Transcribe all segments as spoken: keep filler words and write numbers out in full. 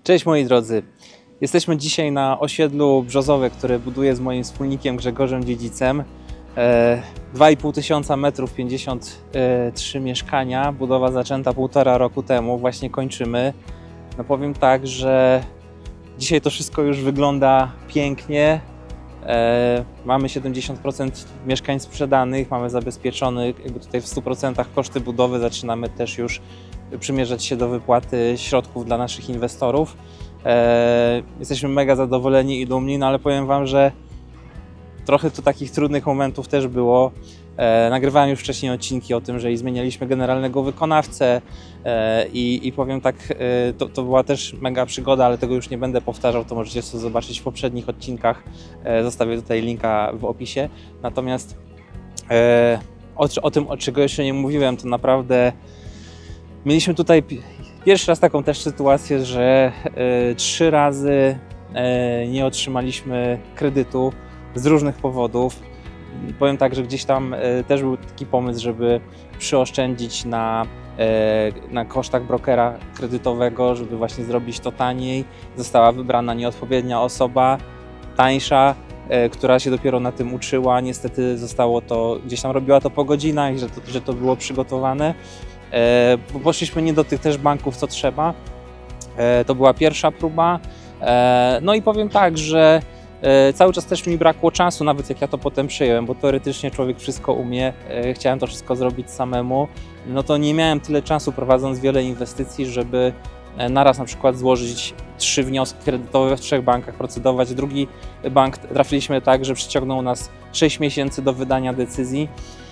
Cześć moi drodzy, jesteśmy dzisiaj na osiedlu Brzozowe, które buduję z moim wspólnikiem Grzegorzem Dziedzicem. dwa i pół tysiąca metrów, pięćdziesiąt trzy mieszkania, budowa zaczęta półtora roku temu, właśnie kończymy. No powiem tak, że dzisiaj to wszystko już wygląda pięknie. Mamy siedemdziesiąt procent mieszkań sprzedanych, mamy zabezpieczony jakby tutaj w stu procentach koszty budowy, zaczynamy też już przymierzać się do wypłaty środków dla naszych inwestorów. Jesteśmy mega zadowoleni i dumni, no ale powiem Wam, że trochę tu takich trudnych momentów też było. E, nagrywałem już wcześniej odcinki o tym, że i zmienialiśmy generalnego wykonawcę e, i, i powiem tak, e, to, to była też mega przygoda, ale tego już nie będę powtarzał, to możecie sobie zobaczyć w poprzednich odcinkach. E, zostawię tutaj linka w opisie. Natomiast e, o, o tym, o czego jeszcze nie mówiłem, to naprawdę mieliśmy tutaj pierwszy raz taką też sytuację, że e, trzy razy e, nie otrzymaliśmy kredytu z różnych powodów. Powiem tak, że gdzieś tam e, też był taki pomysł, żeby przyoszczędzić na, e, na kosztach brokera kredytowego, żeby właśnie zrobić to taniej. Została wybrana nieodpowiednia osoba, tańsza, e, która się dopiero na tym uczyła. Niestety zostało to, gdzieś tam robiła to po godzinach, że to, że to było przygotowane. E, poszliśmy nie do tych też banków, co trzeba. E, to była pierwsza próba. E, no i powiem tak, że cały czas też mi brakło czasu, nawet jak ja to potem przyjąłem, bo teoretycznie człowiek wszystko umie, chciałem to wszystko zrobić samemu, no to nie miałem tyle czasu prowadząc wiele inwestycji, żeby naraz na przykład złożyć trzy wnioski kredytowe w trzech bankach, procedować. Drugi bank trafiliśmy tak, że przyciągnął nas sześć miesięcy do wydania decyzji.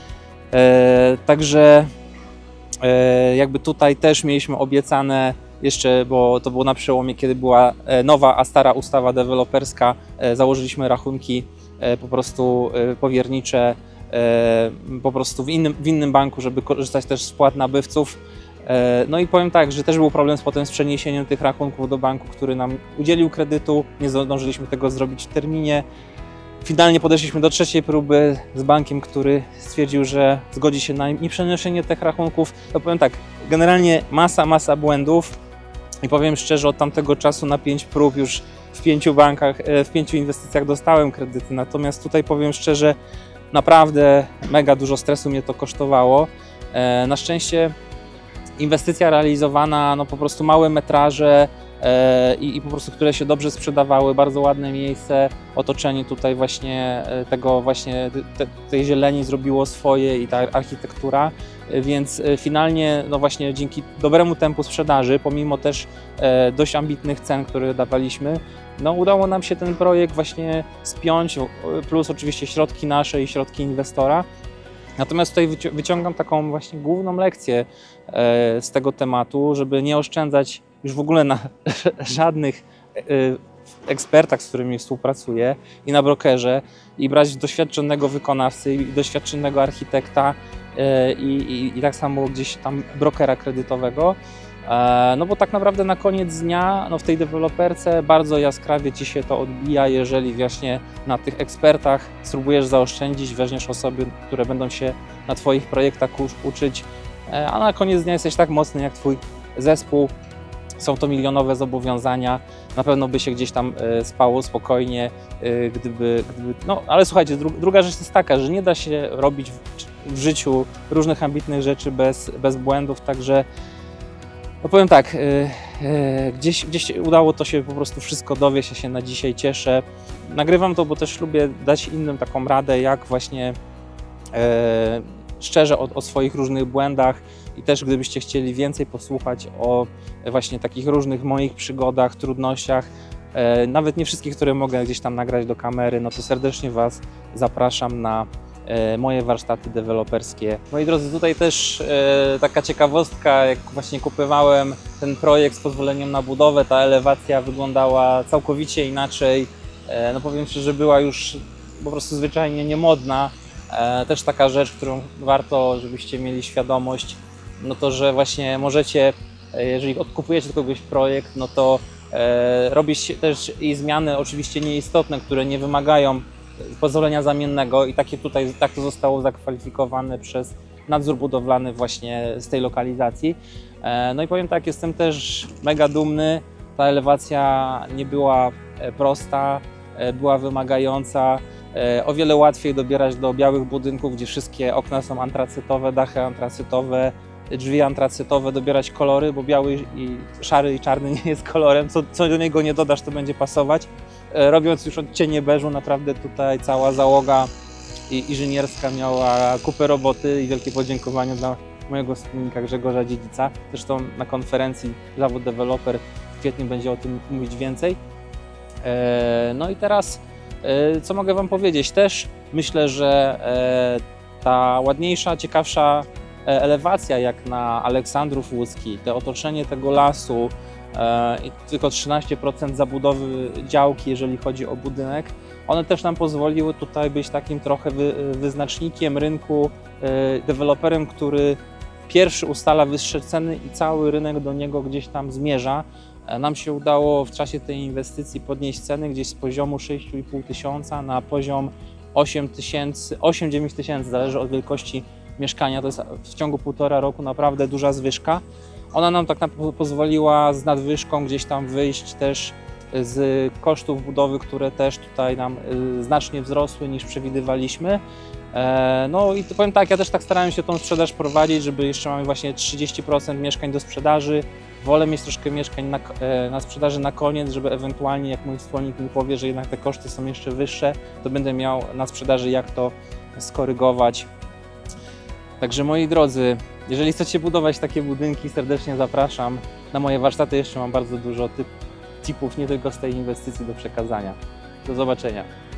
Także jakby tutaj też mieliśmy obiecane jeszcze, bo to było na przełomie, kiedy była nowa, a stara ustawa deweloperska, założyliśmy rachunki po prostu powiernicze po prostu w innym, w innym banku, żeby korzystać też z wpłat nabywców. No i powiem tak, że też był problem z potem z przeniesieniem tych rachunków do banku, który nam udzielił kredytu, nie zdążyliśmy tego zrobić w terminie. Finalnie podeszliśmy do trzeciej próby z bankiem, który stwierdził, że zgodzi się na nieprzenoszenie tych rachunków. To powiem tak, generalnie masa, masa błędów i powiem szczerze, od tamtego czasu na pięć prób już w pięciu bankach, w pięciu inwestycjach dostałem kredyty, natomiast tutaj powiem szczerze, naprawdę mega dużo stresu mnie to kosztowało. Na szczęście inwestycja realizowana, no po prostu małe metraże, I, i po prostu, które się dobrze sprzedawały, bardzo ładne miejsce, otoczenie tutaj właśnie tego właśnie te, tej zieleni zrobiło swoje i ta architektura, więc finalnie no właśnie dzięki dobremu tempu sprzedaży, pomimo też e, dość ambitnych cen, które dawaliśmy, no udało nam się ten projekt właśnie spiąć, plus oczywiście środki nasze i środki inwestora. Natomiast tutaj wyciągam taką właśnie główną lekcję e, z tego tematu, żeby nie oszczędzać już w ogóle na żadnych ekspertach, z którymi współpracuję i na brokerze i brać doświadczonego wykonawcy i doświadczonego architekta i, i, i tak samo gdzieś tam brokera kredytowego. No bo tak naprawdę na koniec dnia no w tej deweloperce bardzo jaskrawie Ci się to odbija, jeżeli właśnie na tych ekspertach spróbujesz zaoszczędzić, weźmiesz osoby, które będą się na Twoich projektach uczyć, a na koniec dnia jesteś tak mocny jak Twój zespół. Są to milionowe zobowiązania, na pewno by się gdzieś tam spało spokojnie, gdyby... gdyby no ale słuchajcie, dru, druga rzecz jest taka, że nie da się robić w, w życiu różnych ambitnych rzeczy bez, bez błędów, także no powiem tak, gdzieś, gdzieś udało to się po prostu wszystko dowieść, ja się na dzisiaj cieszę. Nagrywam to, bo też lubię dać innym taką radę, jak właśnie e, szczerze o, o swoich różnych błędach i też gdybyście chcieli więcej posłuchać o właśnie takich różnych moich przygodach, trudnościach, e, nawet nie wszystkich, które mogę gdzieś tam nagrać do kamery, no to serdecznie Was zapraszam na e, moje warsztaty deweloperskie. Moi drodzy, tutaj też e, taka ciekawostka, jak właśnie kupowałem ten projekt z pozwoleniem na budowę, ta elewacja wyglądała całkowicie inaczej. E, no powiem szczerze, że była już po prostu zwyczajnie niemodna. E, też taka rzecz, którą warto, żebyście mieli świadomość, no to, że właśnie możecie, jeżeli odkupujecie do kogoś projekt, no to e, robić też i zmiany oczywiście nieistotne, które nie wymagają pozwolenia zamiennego i takie tutaj, tak to zostało zakwalifikowane przez nadzór budowlany właśnie z tej lokalizacji. E, no i powiem tak, jestem też mega dumny, Ta elewacja nie była prosta, była wymagająca. O wiele łatwiej dobierać do białych budynków, gdzie wszystkie okna są antracytowe, dachy antracytowe, drzwi antracytowe, dobierać kolory, bo biały i szary i czarny nie jest kolorem, co, co do niego nie dodasz, to będzie pasować. Robiąc już odcienie beżu, naprawdę tutaj cała załoga i inżynierska miała kupę roboty i wielkie podziękowanie dla mojego wspólnika Grzegorza Dziedzica. Zresztą na konferencji Zawód Deweloper w kwietniu będzie o tym mówić więcej. No i teraz, co mogę Wam powiedzieć? Też myślę, że ta ładniejsza, ciekawsza elewacja jak na Aleksandrów Łódzki, to otoczenie tego lasu i tylko trzynaście procent zabudowy działki, jeżeli chodzi o budynek, one też nam pozwoliły tutaj być takim trochę wyznacznikiem rynku, deweloperem, który pierwszy ustala wyższe ceny i cały rynek do niego gdzieś tam zmierza. Nam się udało w czasie tej inwestycji podnieść ceny gdzieś z poziomu sześć i pół tysiąca na poziom osiem tysięcy, osiem dziewięć tysięcy, zależy od wielkości mieszkania. To jest w ciągu półtora roku naprawdę duża zwyżka. Ona nam tak naprawdę pozwoliła z nadwyżką gdzieś tam wyjść też z kosztów budowy, które też tutaj nam znacznie wzrosły niż przewidywaliśmy. No i powiem tak, ja też tak starałem się tą sprzedaż prowadzić, żeby jeszcze mamy właśnie trzydzieści procent mieszkań do sprzedaży. Wolę mieć troszkę mieszkań na, na sprzedaży na koniec, żeby ewentualnie jak mój wspólnik mi powie, że jednak te koszty są jeszcze wyższe, to będę miał na sprzedaży jak to skorygować. Także moi drodzy, jeżeli chcecie budować takie budynki, serdecznie zapraszam na moje warsztaty. Jeszcze mam bardzo dużo typ, tipów, nie tylko z tej inwestycji do przekazania. Do zobaczenia.